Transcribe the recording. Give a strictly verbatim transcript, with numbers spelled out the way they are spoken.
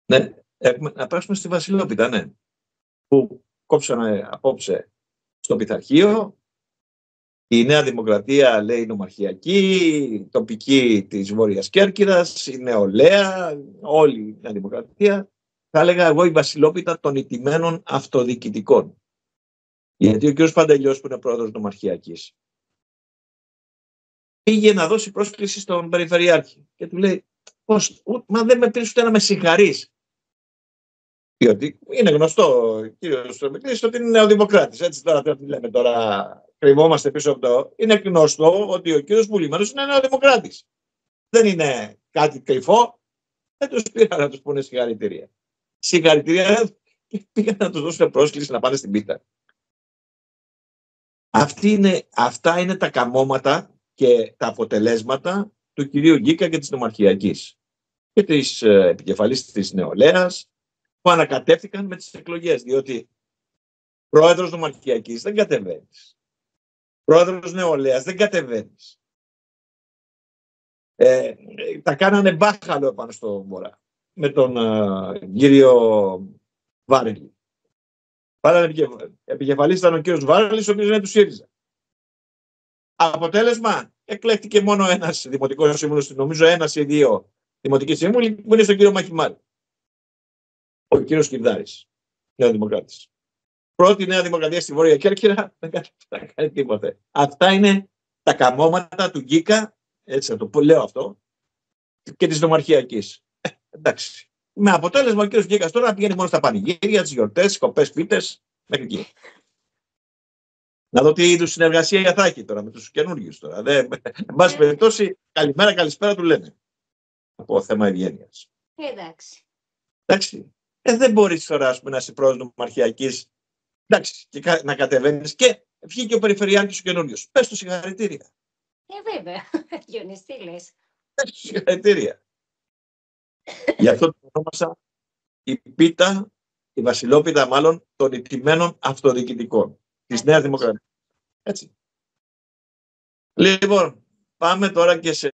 Ναι, έχουμε, να περάσουμε στη Βασιλόπιτα, ναι. Που κόψανε απόψε στο πειθαρχείο. Η Νέα Δημοκρατία λέει νομαρχιακή, τοπική της Βόρειας Κέρκυρας, η νεολαία, όλη η Νέα Δημοκρατία. Θα έλεγα εγώ η Βασιλόπιτα των ηττημένων αυτοδιοικητικών. Γιατί ο κ. Παντελιός, που είναι πρόεδρος νομαρχιακής, πήγε να δώσει πρόσκληση στον Περιφερειάρχη και του λέει, πώς, μα δεν με πήρες ούτε να με συγχαρείς. Διότι είναι γνωστό ο κ. Στρομυκλής ότι είναι νεοδημοκράτης. Έτσι τώρα τι λέμε τώρα, κρυβόμαστε πίσω από το. Είναι γνωστό ότι ο κ. Βουλήμαρος είναι νεοδημοκράτης. Δεν είναι κάτι κρυφό. Δεν τους πήραν να τους πούνε συγχαρητήρια. Συγχαρητήρια και πήγαν να τους δώσουν πρόσκληση να πάνε στην πίτα. Αυτή είναι, αυτά είναι τα καμώματα και τα αποτελέσματα του κυρίου Γκίκα και της νομαρχιακής και της ε, επικεφαλής της νεολαίας, που ανακατεύθηκαν με τις εκλογές, διότι πρόεδρος νομαρχιακής δεν κατεβαίνεις, πρόεδρος νεολαίας δεν κατεβαίνεις. Ε, τα κάνανε μπάχαλο επάνω στο Βορρά με τον ε, κύριο Βάρελη. Πάλανε επικεφαλής ήταν ο κύριος Βάρελης, ο οποίος είναι του ΣΥΡΙΖΑ. Αποτέλεσμα, εκλέχτηκε μόνο ένας δημοτικός σύμβουλος, νομίζω ένας ή δύο δημοτικοί σύμβουλοι, που είναι στον κύριο Μαχημάρη. Ο κύριος Κιβδάρης, Νέα Δημοκράτης. Πρώτη Νέα Δημοκρατία στη Βόρεια Κέρκυρα, δεν κάνει, κάνει τίποτε. Αυτά είναι τα καμώματα του Γκίκα, έτσι να το λέω αυτό, και της νομαρχιακής. Ε, εντάξει. Με αποτέλεσμα ο κύριος Γκίκας τώρα πηγαίνει μόνο στα πανηγύρια, τις γιορτές, τις κοπές, πίτες, μέχρι εκεί. Να δω τι είδους συνεργασία θα έχει τώρα με τους καινούργιους τώρα. Δεν, εν πάση περιπτώσει, καλημέρα, καλησπέρα του λένε. Από θέμα ευγένειας. Εντάξει. Εντάξει. Ε, δεν μπορείς τώρα, ας πούμε, να είσαι πρόεδρος νομαρχιακής, εντάξει, και να κατεβαίνεις και βγήκε ο Περιφερειάρχης ο καινούριος. Πες του συγχαρητήρια. Ε, βέβαια. Διονυστή λες. Πες του συγχαρητήρια. Γι' αυτό το ονόμασα η πίτα, η Βασιλόπιτα μάλλον, των ηττημένων αυτοδιοικητικών της Νέας Δημοκρατίας. Έτσι. Λοιπόν, πάμε τώρα και σε